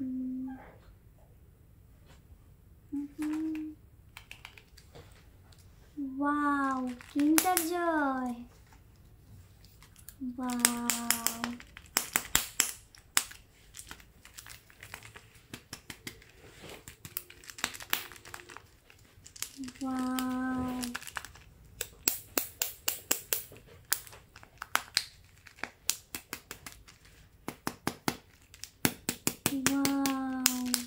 Wow, Kinder Joy. Wow. Wow. Wow.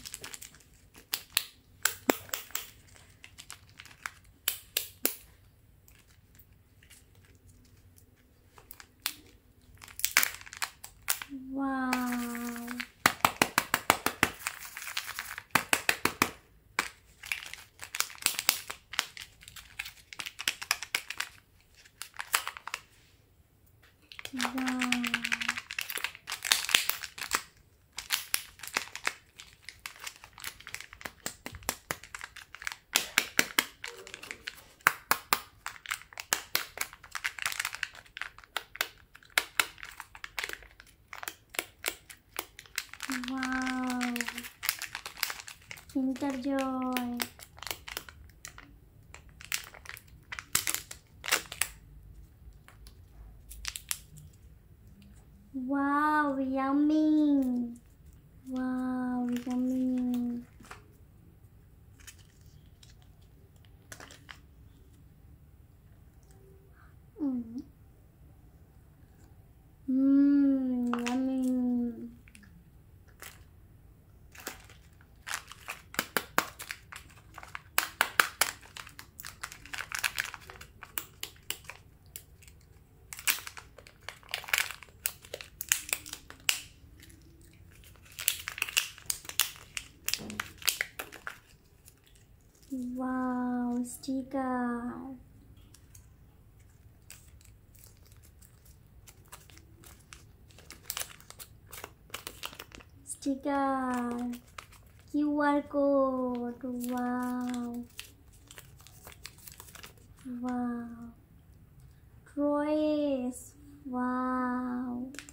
Wow. Wow. Wow. Kinder Joy. Wow, yummy. Wow, yummy. Yummy. Wow, sticker. Sticker. QR code. Wow. Wow. Toys. Wow.